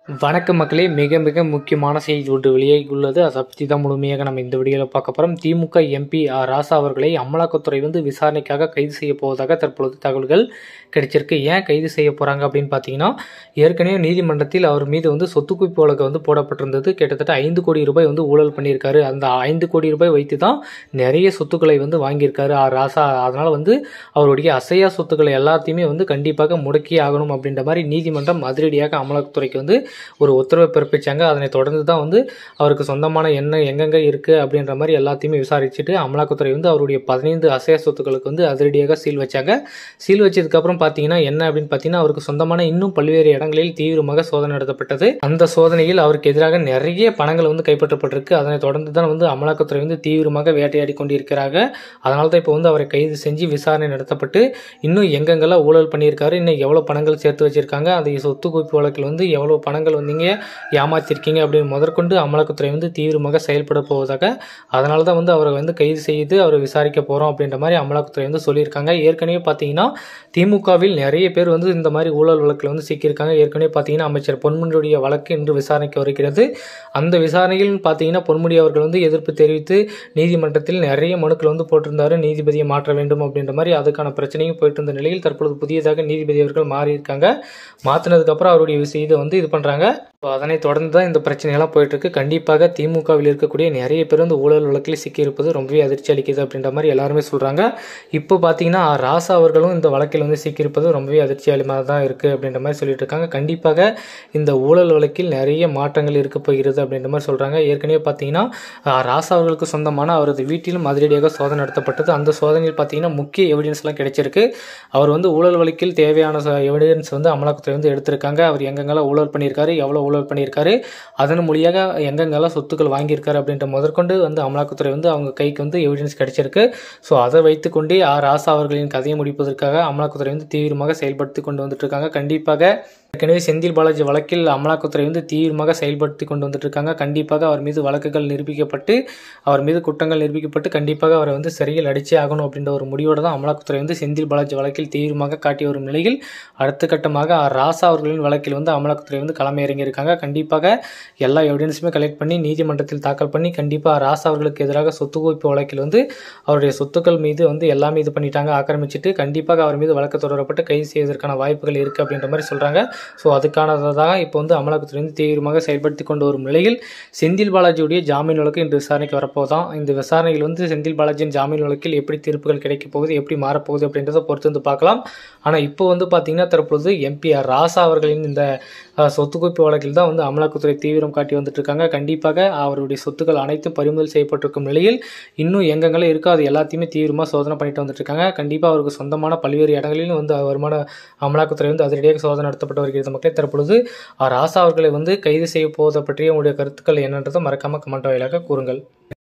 வணக்க மக்களே, மிக மிக முக்கியமான செய்தி ஒன்று வெளியாகி உள்ளது. அதை பற்றி தான் முழுமையாக நம்ம இந்த வீடியோவில் பார்க்க போகிறோம். திமுக எம்பி ராசா அவர்களை அமலாக்கத்துறை விசாரணைக்காக கைது செய்ய போவதாக தற்பொழுது தகவல்கள் கிடைச்சிருக்கு. ஏன் கைது செய்ய போகிறாங்க அப்படின்னு பார்த்தீங்கன்னா, ஏற்கனவே நீதிமன்றத்தில் அவர் மீது சொத்து குவிப்பு வழக்கு போடப்பட்டிருந்தது. கிட்டத்தட்ட 5 கோடி ரூபாய் ஊழல் பண்ணியிருக்காரு. அந்த 5 கோடி ரூபாய் வைத்து தான் நிறைய சொத்துக்களை வாங்கியிருக்காரு ராசா. அதனால் அவருடைய அசையா சொத்துக்களை எல்லாத்தையுமே கண்டிப்பாக முடக்கி ஆகணும் அப்படின்ற மாதிரி நீதிமன்றம் அதிரடியாக அமலாக்கத்துறைக்கு ஒரு உத்தரவை பிறப்பிச்சாங்க. அதனை தொடர்ந்து தான் அவருக்கு சொந்தமான எங்கெங்க இருக்கு அப்படின்ற மாதிரி எல்லாத்தையுமே விசாரிச்சுட்டு அமலாக்கத்துறை அவருடைய 15 அசைய சொத்துக்களுக்கு அதிரடியாக சீல் வச்சாங்க. சீல் வச்சதுக்கு அப்புறம் பாத்தீங்கன்னா என்ன அப்படின்னு பாத்தீங்கன்னா, அவருக்கு சொந்தமான இன்னும் பல்வேறு இடங்களில் தீவிரமாக சோதனை நடத்தப்பட்டது. அந்த சோதனையில் அவருக்கு எதிராக நிறைய பணங்கள் கைப்பற்றப்பட்டிருக்கு. அதனை தொடர்ந்து தான் அமலாக்கத்துறை தீவிரமாக வேட்டையாடி கொண்டிருக்கிறாங்க. அதனால தான் இப்போ அவரை கைது செஞ்சு விசாரணை நடத்தப்பட்டு இன்னும் எங்கெங்கெல்லாம் ஊழல் பண்ணியிருக்காரு, இன்னும் எவ்வளவு பணங்கள் சேர்த்து வச்சிருக்காங்க, அந்த சொத்து குவிப்பு வழக்கில் எவ்வளவு பணங்கள் ஏமாத்திருக்கீங்க அப்படின்னு முதற்கொண்டு அமலாக்கத்துறை தீவிரமாக செயல்பட போவதாக, அதனால தான் அவரை கைது செய்து அவரை விசாரிக்க போறோம் அப்படின்ற மாதிரி அமலாக்கத்துறை சொல்லியிருக்காங்க. ஏற்கனவே பார்த்தீங்கன்னா திமுகவில் நிறைய பேர் இந்த மாதிரி ஊழல் வழக்கில் சிக்கியிருக்காங்க. ஏற்கனவே பார்த்தீங்கன்னா அமைச்சர் பொன்முடியுடைய வழக்கு இன்று விசாரணைக்கு வருகிறது. அந்த விசாரணையில் பார்த்தீங்கன்னா பொன்முடி அவர்கள் எதிர்ப்பு தெரிவித்து நீதிமன்றத்தில் நிறைய மனுக்கள் போட்டிருந்தாரு, நீதிபதியை மாற்ற வேண்டும் அப்படின்ற மாதிரி. அதுக்கான பிரச்சனையும் போயிட்டு இருந்த நிலையில் தற்பொழுது புதியதாக நீதிபதி அவர்கள் மாறி இருக்காங்க. மாற்றினதுக்கு அப்புறம் அவருடைய விஷயத்தை இது பண்றாங்க. அதனை தொடர்ந்து தான் இந்த பிரச்சனையெல்லாம் போயிட்டு இருக்கு. கண்டிப்பாக திமுகவில் இருக்கக்கூடிய நிறைய பேர் ஊழல் வழக்கில் சிக்கியிருப்பது ரொம்பவே அதிர்ச்சி அளிக்குது அப்படின்ற மாதிரி எல்லாருமே சொல்றாங்க. இப்போ பாத்தீங்கன்னா ராசா அவர்களும் இந்த வழக்கில் சிக்கியிருப்பது ரொம்பவே அதிர்ச்சி அளிமாக தான் இருக்கு அப்படின்ற மாதிரி சொல்லிட்டு இருக்காங்க. கண்டிப்பாக இந்த ஊழல் வழக்கில் நிறைய மாற்றங்கள் இருக்க போகிறது அப்படின்ற மாதிரி சொல்றாங்க. ஏற்கனவே பாத்தீங்கன்னா ராசா அவர்களுக்கு சொந்தமான அவரது வீட்டிலும் அதிரடியாக சோதனை நடத்தப்பட்டது. அந்த சோதனையில் பாத்தீங்கன்னா முக்கிய எவிடன்ஸ் எல்லாம் கிடைச்சிருக்கு. அவர் ஊழல் வழக்கில் தேவையான எவிடன்ஸ் அமலாக்கத்துறை எடுத்திருக்காங்க. அவர் எங்கெங்கெல்லாம் ஊழல் பண்ணியிருக்காரு, எவ்வளவு ஊழல் பண்ணியிருக்காரு, அதன் மூலியாக எங்கெங்கெல்லாம் சொத்துக்கள் வாங்கியிருக்காரு அப்படின்ற முதற்கொண்டு அமலாக்கத்துறை அவங்க கைக்கு எவிடன்ஸ் கிடைச்சிருக்கு. ஸோ அதை வைத்துக்கொண்டே ராசா அவர்களின் கதையை முடிப்பதற்காக அமலாக்கத்துறை தீவிரமாக செயல்படுத்தி கொண்டு வந்துட்டு இருக்காங்க. கண்டிப்பாக ஏற்கனவே செந்தில் பாலாஜி வழக்கில் அமலாக்கத்துறை தீவிரமாக செயல்படுத்தி கொண்டு வந்துட்டு இருக்காங்க. கண்டிப்பாக அவர் மீது வழக்குகள் நிரூபிக்கப்பட்டு அவர் மீது குற்றங்கள் நிரூபிக்கப்பட்டு கண்டிப்பாக அவரை சிறையில் அடிச்சே ஆகணும் அப்படின்ற ஒரு முடிவோடு தான் அமலாக்கத்துறை செந்தில் பாலாஜி வழக்கில் தீவிரமாக காட்டி வரும் நிலையில் அடுத்த கட்டமாக ராசா அவர்களின் வழக்கில் அமலாக்கத்துறை களம் இறங்கி இருக்காங்க. கண்டிப்பாக எல்லா எவிடன்ஸுமே கலெக்ட் பண்ணி நீதிமன்றத்தில் தாக்கல் பண்ணி கண்டிப்பாக ராசா அவர்களுக்கு எதிராக சொத்து குவிப்பு வழக்கில் அவருடைய சொத்துக்கள் மீது எல்லாமே இது பண்ணிட்டாங்க, ஆக்கிரமிச்சிட்டு கண்டிப்பாக அவர் மீது வழக்கு தொடரப்பட்டு கைது செய்வதற்கான வாய்ப்புகள் இருக்கு அப்படின்ற மாதிரி சொல்றாங்க. ஸோ அதுக்கானதாக இப்போ அமலாக்கத்துறை தீவிரமாக செயல்படுத்தி கொண்டு வரும் நிலையில் செந்தில் பாலாஜியுடைய ஜாமீன் வழக்கு இன்று விசாரணைக்கு வரப்போதான். இந்த விசாரணையில் செந்தில் பாலாஜியின் ஜாமீன் வழக்கில் எப்படி தீர்ப்புகள் கிடைக்க போகுது, எப்படி மாறப்போகுது அப்படின்றத பொறுத்து பார்க்கலாம். ஆனால் இப்போ பார்த்தீங்கன்னா தற்பொழுது எம்பி ராசா அவர்களின் இந்த சொத்து குவிப்பு வழக்கில் தான் அமலாக்கத்துறை தீவிரம் காட்டி வந்துட்டு இருக்காங்க. கண்டிப்பாக அவருடைய சொத்துக்கள் அனைத்தும் பறிமுதல் செய்யப்பட்டிருக்கும் நிலையில் இன்னும் எங்கெங்கெல்லாம் இருக்கோ அது எல்லாத்தையுமே தீவிரமாக சோதனை பண்ணிட்டு வந்துட்டு இருக்காங்க. கண்டிப்பாக அவருக்கு சொந்தமான பல்வேறு இடங்களிலும் வருமான அமலாக்கத்துறை அதிரடியாக சோதனை நடத்தப்பட்டு வருகிறது. மக்களே, தற்பொழுது ராசா அவர்களை கைது செய்ய போவதை பற்றிய உங்களுடைய கருத்துக்கள் என்னன்றதை மறக்காம கமெண்ட் வாயிலாக கூறுங்கள்.